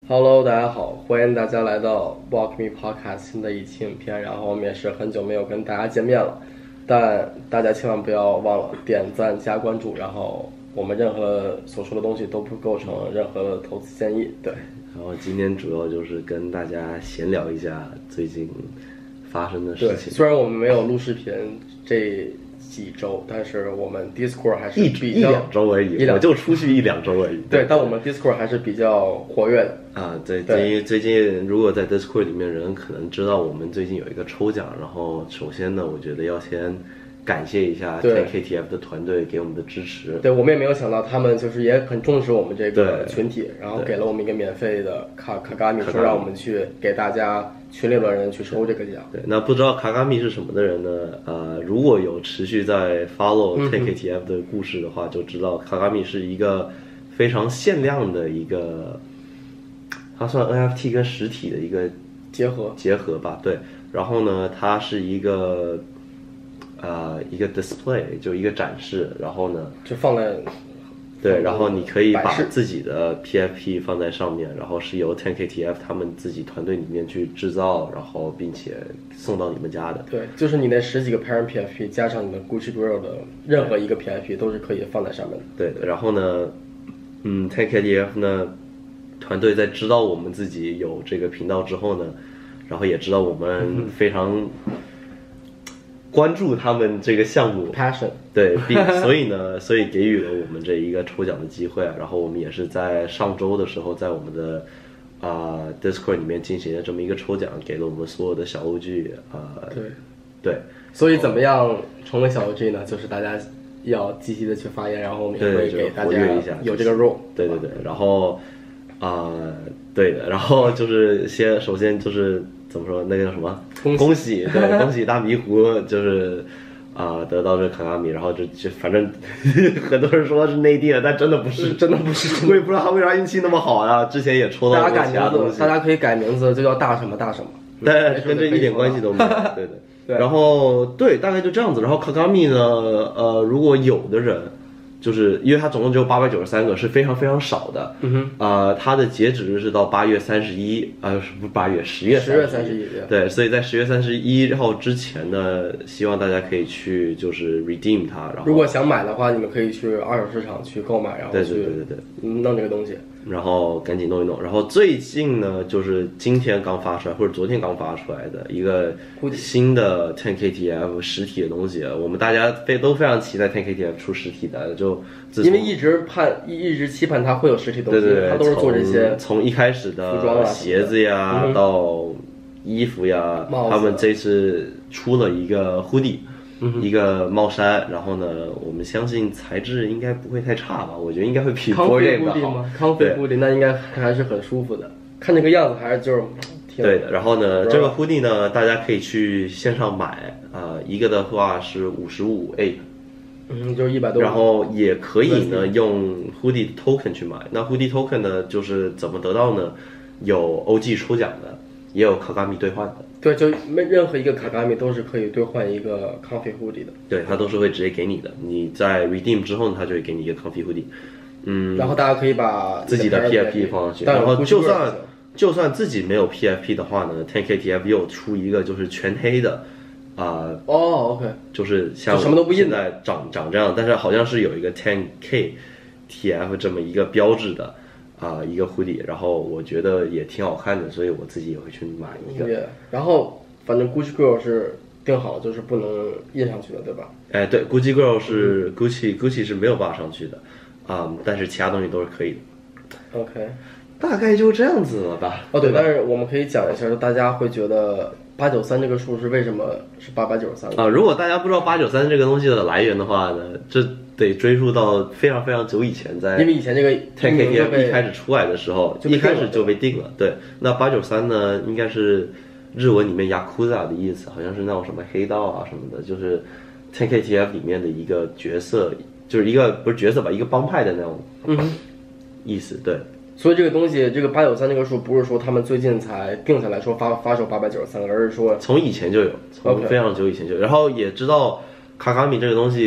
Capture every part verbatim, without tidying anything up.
Hello，大家好，欢迎大家来到 Walk Me Podcast 新的一期影片。然后我们也是很久没有跟大家见面了，但大家千万不要忘了点赞加关注。然后我们任何所说的东西都不构成任何的投资建议。对， 然后今天主要就是跟大家闲聊一下最近发生的事对， 情。 虽然我们没有录视频这几周，但是我们 Discord 还是一比较一两周而已， 一两我就出去一两周而已。 对，但我们 Discord 还是比较活跃的。 啊，对， 对因为最近如果在 Discord 里面人可能知道我们最近有一个抽奖，然后首先呢，我觉得要先感谢一下对 T K T F 的团队给我们的支持。 对，我们也没有想到他们就是也很重视我们这个对群体，然后对给了我们一个免费的卡卡嘎米， 卡嘎米说让我们去给大家群里的人去抽这个奖。 对，那不知道卡卡米是什么的人呢？呃，如果有持续在 follow T K T F 的故事的话，就知道卡卡米是一个非常限量的一个，它算 N F T 跟实体的一个结合结合吧。对，然后呢，它是一个呃一个 display， 就一个展示，然后呢， 就放在对，然后你可以把摆饰自己的 P F P 放在上面，然后是由 T K T F 他们自己团队里面去制造，然后并且送到你们家的。 对，就是你那十几个 parent P F P 加上你的 Gucci Grill 的任何一个 P F P 都是可以放在上面的。 对的，然后呢，嗯 T K T F 呢团队在知道我们自己有这个频道之后呢，然后也知道我们非常关注他们这个项目 Passion， 对，并所以呢，所以给予了我们这一个抽奖的机会啊。然后我们也是在上周的时候，在我们的啊、呃 Discord 里面进行了这么一个抽奖，给了我们所有的小 O G 啊、呃， 对对， 所以怎么样成为小 O G 呢？就是大家要积极的去发言，然后我们也会对， 给大就活跃一家下， 有这个 role。 对对对，然后啊、呃，对的，然后就是先首先就是怎么说那个叫什么？ 恭喜恭喜，对，恭喜大迷糊就是啊、呃、得到这卡卡米，然后就就反正很多人说是内地的，但真的不是， 真的不是， 我也不知道他为啥运气那么好呀。之前也抽到过大家改名字， 其他东西， 大家可以改名字，就叫大什么大什么。 但跟这一点关系都没有。对对。 对然后对，大概就这样子。然后卡卡米呢，呃，如果有的人，就是因为它总共只有八百九十三个，是非常非常少的。 嗯哼。 呃，它的截止日是到八月三十一，呃，不是八月，十月十月三十一。 对，所以在十月三十一号之前呢，希望大家可以去就是 redeem 它。然后如果想买的话，你们可以去二手市场去购买，然后对去对对对对弄这个东西。 然后赶紧弄一弄。然后最近呢，就是今天刚发出来，或者昨天刚发出来的一个新的 T K T F 实体的东西，我们大家非都非常期待 T K T F 出实体的，就因为一直盼一一直期盼它会有实体东西， 对对对， 它都是做这些从从一开始的服装啊鞋子呀、 嗯、 到衣服呀，他们这次出了一个 hoodie。 嗯、 一个帽衫，然后呢，我们相信材质应该不会太差吧？我觉得应该会比 Bored Ape 的好。 康菲 hoodie 那应该还是很舒服的，看这个样子还是就是挺对的。然后呢，这个 hoodie 呢，大家可以去线上买，呃，一个的话是五十五 A， 嗯，就是一百多。 然后也可以呢用 hoodie token 去买。那 hoodie token 呢，就是怎么得到呢？有 O G 抽奖的，也有卡卡米兑换的。 对，就没任何一个卡卡米都是可以兑换一个 Comfy hoodie 的。 对，它都是会直接给你的。你在 redeem 之后呢，它就会给你一个 Comfy hoodie。嗯， 然后大家可以把自己的 P F P 放上去，然后就算就算自己没有 P F P 的话呢 ，T K T F 又出一个就是全黑的，啊、呃， 哦 ，OK， 就是像什么都不印现在长长这样，但是好像是有一个 ten K T F 这么一个标志的。啊、呃，一个 hoodie， 然后我觉得也挺好看的，所以我自己也会去买一个。 Yeah, 然后反正 Gucci Girl 是定好了，就是不能印上去的，对吧？ 哎，对 ，Gucci Girl 是、嗯、Gucci Gucci 是没有办法上去的，啊、嗯，但是其他东西都是可以的。 OK， 大概就这样子了吧。 哦，对，但是我们可以讲一下，大家会觉得八九三这个数是为什么是八百九十三啊？如果大家不知道八九三这个东西的来源的话呢，这得追溯到非常非常久以前，在因为以前这个 T K T F 一开始出来的时候，一开始就被定了。对，那八九三呢，应该是日文里面 Yakuza 的意思，好像是那种什么黑道啊什么的，就是 T K T F 里面的一个角色，就是一个不是角色吧，一个帮派的那种意思。对， 所以这个东西，这个八九三这个数不是说他们最近才定下来说发发售八百九十三，而是说从以前就有，从非常久以前就有。然后也知道卡卡米这个东西。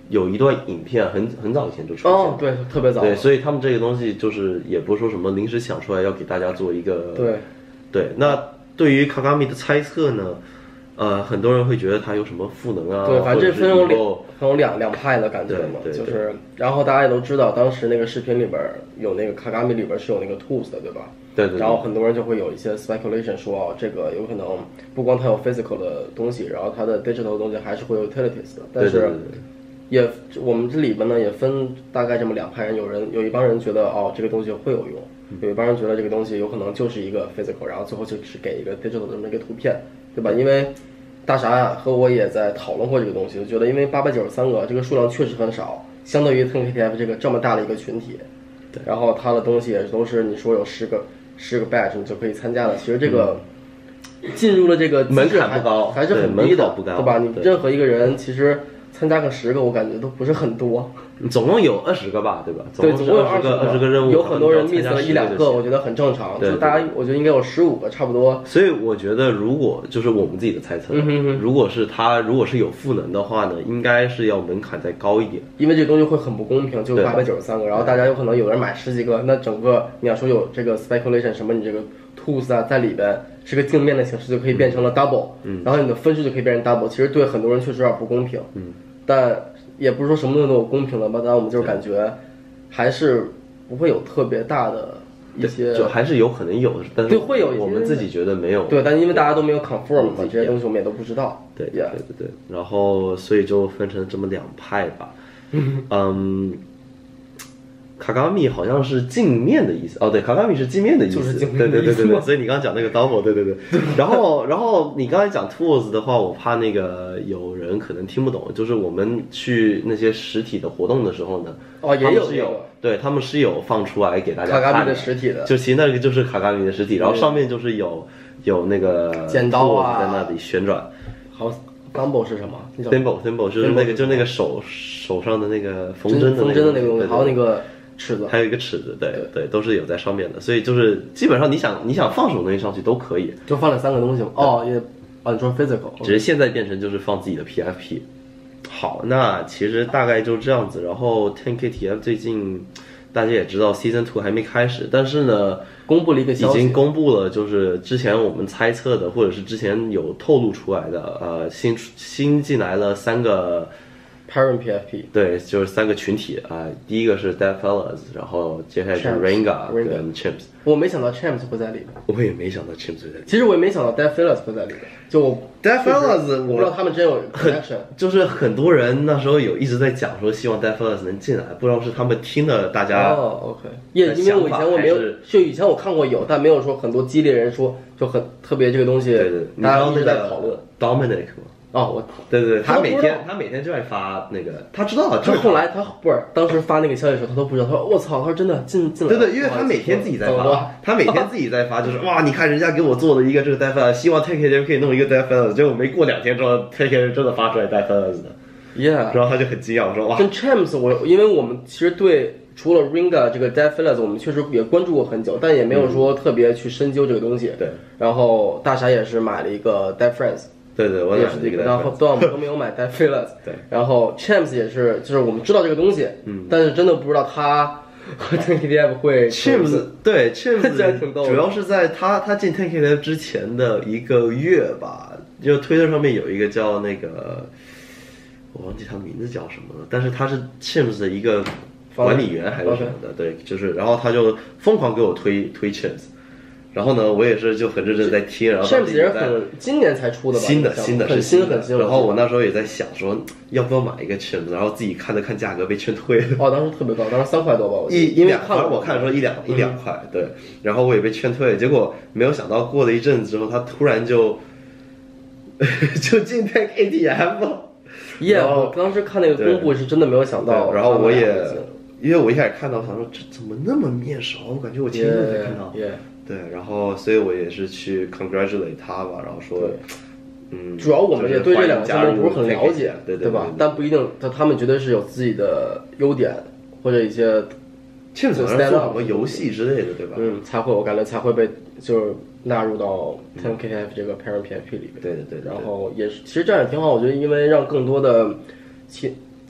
有一段影片很很早以前就出现了， 哦，对，特别早， 对，所以他们这个东西就是也不是说什么临时想出来要给大家做一个， 对， 对。那对于卡卡米的猜测呢，呃，很多人会觉得它有什么赋能啊， 对，反正这分有两分有两两派的感觉嘛， 对对对就是，然后大家也都知道，当时那个视频里边有那个卡卡米里边是有那个 tools 的，对吧？ 对 对, 对。 然后很多人就会有一些 speculation 说，哦，这个有可能不光它有 physical 的东西，然后它的 digital 的东西还是会有 utilities 的，但是。 对对对对也，我们这里边呢也分大概这么两派人，有人有一帮人觉得哦这个东西会有用，有一帮人觉得这个东西有可能就是一个 physical， 然后最后就是给一个 digital 的这么一个图片，对吧？因为大傻呀和我也在讨论过这个东西，就觉得因为八百九十三个这个数量确实很少，相对于 ten K T F 这个这么大的一个群体，对，然后它的东西也都是你说有十个十个 batch 你就可以参加的，其实这个。进入了这个门槛不高， 还是很低的， 不高， 对吧？你任何一个人其实参加个十个，我感觉都不是很多。 总共有二十个吧，对吧？ 对，总共有二十个，二十个任务， 有很多人 miss 了一两个，我觉得很正常。 对， 就大家我觉得应该有十五个差不多。 所以我觉得，如果就是我们自己的猜测， 嗯哼哼如果是他如果是有赋能的话呢，应该是要门槛再高一点， 因为这个东西会很不公平，就八百九十三个，然后大家有可能有人买十几个，那整个你要说有这个 speculation 什么，你这个 tools 啊在里边。是个镜面的形式就可以变成了 double，嗯，然后你的分数就可以变成 double，其实对很多人确实有点不公平， 嗯， 但也不是说什么东西都有公平的吧，但我们就是感觉还是不会有特别大的一些， 就还是有可能有，但是对会有， 我们自己觉得没有， 对，但因为大家都没有 confirm 嘛，这些东西我们也都不知道， 对，对对对，然后所以就分成这么两派吧，嗯。卡卡米好像是镜面的意思哦，对，卡卡米是镜面的意思， 就是镜面对对对对对，所以你刚刚讲那个 double， 对对对，然后然后你刚才讲 tools 的话，我怕那个有人可能听不懂，就是我们去那些实体的活动的时候呢， 哦，也有有，对他们是有放出来给大家看卡卡米的实体的， 就其实那个就是卡卡米的实体，然后上面就是有有那个剪刀啊在那里旋转， 好。Thimble 是什么 ？Thimble Thimble 就是那个就那个手手上的那个缝针的缝针的那个东西，还有那个。尺子， 还有一个尺子，对 对, 对，都是有在上面的，所以就是基本上你想你想放什么东西上去都可以， 就放了三个东西嘛。哦，也啊，你说 physical， 只是现在变成就是放自己的 P F P。好，那其实大概就这样子。然后 ten K T F 最近大家也知道 Season Two 还没开始，但是呢， 公布了一个消息， 已经公布了，就是之前我们猜测的，或者是之前有透露出来的，呃，新新进来了三个。 Parent P F P 对，就是三个群体啊、呃，第一个是 Dead Fellas， 然后接下来是 Renga 跟 Chimps。 我没想到 Chimps 会在里面， 我也没想到 Chimps 会在里面。 其实我也没想到 Dead Fellas 会在里面。就我 Dead Fellas， 我不知道他们真有 connection。 就是很多人那时候有一直在讲说，希望 Dead Fellas 能进来，不知道是他们听了大家哦 ，OK， 也因为我以前我没有，就以前我看过有，但没有说很多激烈人说就很特别这个东西， 对对， 大家一直在讨论 Dominic 吗？ 哦，我对对对，他每天他每天就爱发那个，他知道， 他后来他不是当时发那个消息的时候，他都不知道，他说我操，他说真的进进来， 对对，因为他每天自己在发，他每天自己在发，就是哇，你看人家给我做了一个这个 Dead Fellas， 希望 Take It 可以弄一个 Dead Fellas， 结果没过两天之后 Take It 真的发出来 Dead Fellas 的 ，Yeah， 然后他就很惊讶，我说哇， 跟 Champs 我因为我们其实对。除了 Renga 这个 Dead Fellas， 我们确实也关注过很久，但也没有说特别去深究这个东西。 对。 然后大傻也是买了一个 Dead Friends。 对对，我也是这个。然后段我们都没有买 Dead Fellas。 对。 然后 Champs 也是，就是我们知道这个东西，嗯，但是真的不知道他和 ten K T F 会。 Champs 对 Champs 挺逗， 主要是在他他进 ten K T F 之前的一个月吧，就推特上面有一个叫那个，我忘记他名字叫什么了，但是他是 Champs 的一个。管理员还是什么的， okay. 对，就是，然后他就疯狂给我推推 Chimps， 然后呢，我也是就很认真在听，然后 Chimps 也是很今年才出的吧， 新的新的很新很新， 然后我那时候也在想说，要不要买一个 Chimps， 然后自己看了看价格被劝退了。 哦，当时特别高，当时三块多吧，我一因为看我看说一两一两块，对，然后我也被劝退了，结果没有想到过了一阵子之后，他突然就就进 ten K T F 了。 耶！我当时看那个公布是真的没有想到， 然后我也。因为我一开始看到，想说这怎么那么面熟？我感觉我前一阵才看到。 Yeah, yeah. 对，然后所以我也是去 congratulate 他吧，然后说，嗯， 主要我们也对这两个项目不是很了解， 对对吧？但不一定，他他们绝对是有自己的优点或者一些， 甚至做什么游戏之类的，对吧？ 嗯，才会我感觉才会被就是纳入到 ten K T F 这个 Parent P F P 里面。 对对对。 然后也是，其实这样也挺好，我觉得，因为让更多的其。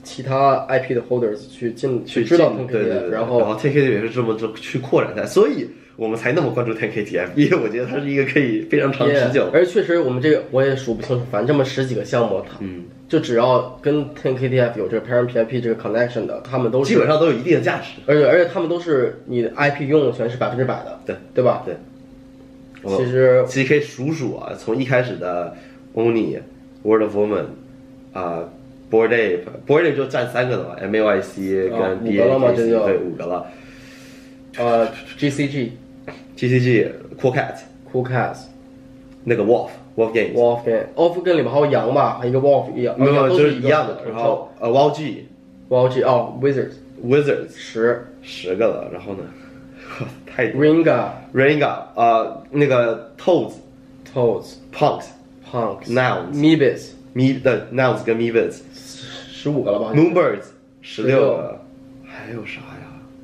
其他 I P 的 holders 去进去知道进 ten K 对 T 对 F， 对， 然后然后 ten K T F 也是这么着去扩展它，所以我们才那么关注 ten K T F， 因为我觉得它是一个可以非常长持久。 而确实我们这个我也数不清楚，反正这么十几个项目，它嗯， 就只要跟 ten K T F 有这个 parent P I P 这个 connection 的，他们都是基本上都有一定的价值。 而且而且他们都是你的 I P 拥有权是百分之百的， 对对吧？ 对。 其实其实可以数数啊，从一开始的 Oni、World of Woman 啊、Bored Ape，Bored Ape 就占三个的嘛 ，M A Y C 跟啊 B 五个了 A 吗 K 这 C 就对五个了。 呃 G C G、 G C G、Cool Cat、 Cool Cats、 那个 Wolf、Wolf Games， Wolf Game、Wolf Game 里面还有羊吧，还有一个 Wolf 一样， 没有没有就是都一一样的。然后呃 W O G、 W O G 哦 Wizards Wizards 十十个了，然后呢，太多 Ringa Ringa 呃那个 Toads、 Toads Punks、 Punks Nouns、 Meebits Me 的 Nouns 跟 Meebits、 十五个了吧 Moonbirds 十六个，还有啥呀？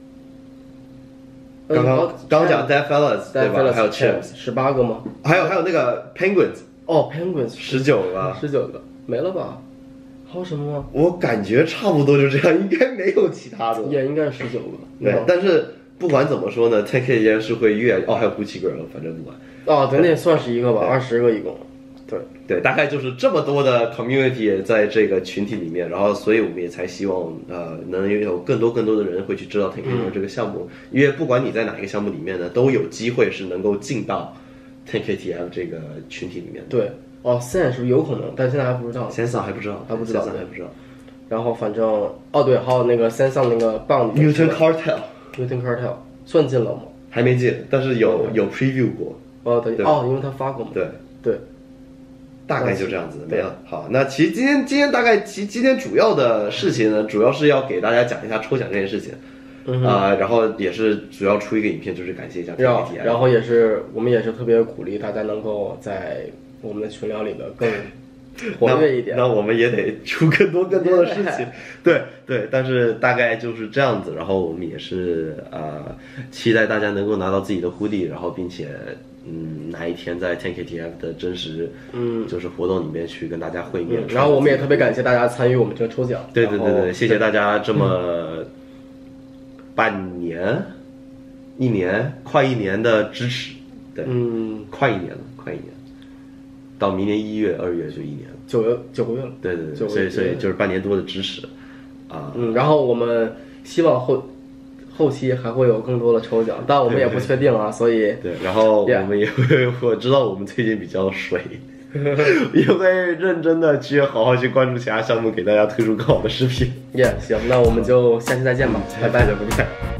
刚刚刚讲 Dead Fellas 对吧？还有 Chimps 十八个吗？ 还有还有那个 Penguins 哦 Penguins 十九个， 十九个没了吧？还有什么吗？ 我感觉差不多就这样，应该没有其他的了。 也应该是十九个。 对，但是不管怎么说呢 ten K 也是会越哦，还有 Gucci Girl， 反正不管。 哦，对，那也算是一个吧，二十个一共。对对，大概就是这么多的 community 在这个群体里面，然后所以我们也才希望呃能有更多更多的人会去知道 ten K T F 这个项目，因为不管你在哪一个项目里面呢，都有机会是能够进到 ten K T F 这个群体里面的。 对，哦 ，Sen 是不是有可能？但现在还不知道。 Sensa 还不知道， 还不知道 Sensa 还不知道。 然后反正哦对，还有那个 Sen 那个棒 Newton Cartel Newton Cartel 算进了吗？ 还没进，但是有有 preview 过。 哦对哦，因为他发过嘛。 对对。 大概就这样子没了。好，那其实今天今天大概其今天主要的事情呢，主要是要给大家讲一下抽奖这件事情，啊、 嗯呃，然后也是主要出一个影片，就是感谢一下 T K T I， 然后也是我们也是特别鼓励大家能够在我们的群聊里面更活跃一点。 那, 那我们也得出更多更多的事情，对对，但是大概就是这样子。然后我们也是呃期待大家能够拿到自己的 hoodie， 然后并且。嗯，哪一天在 ten K T F 的真实，嗯，就是活动里面去跟大家会面、 嗯。然后我们也特别感谢大家参与我们这个抽奖。 对对对对，谢谢大家这么半年、一年、快一年的支持。对， 嗯， 快一年了，快一年，到明年一月、二月就一年了， 九个九个月了。 对对对，所以所以就是半年多的支持啊。 嗯，然后我们希望后。后期还会有更多的抽奖，但我们也不确定啊，所以对，然后我们也会，我知道我们最近比较水，也会认真的去好好去关注其他项目，给大家推出更好的视频。 耶， yeah, 行，那我们就下期再见吧，拜拜， 拜拜。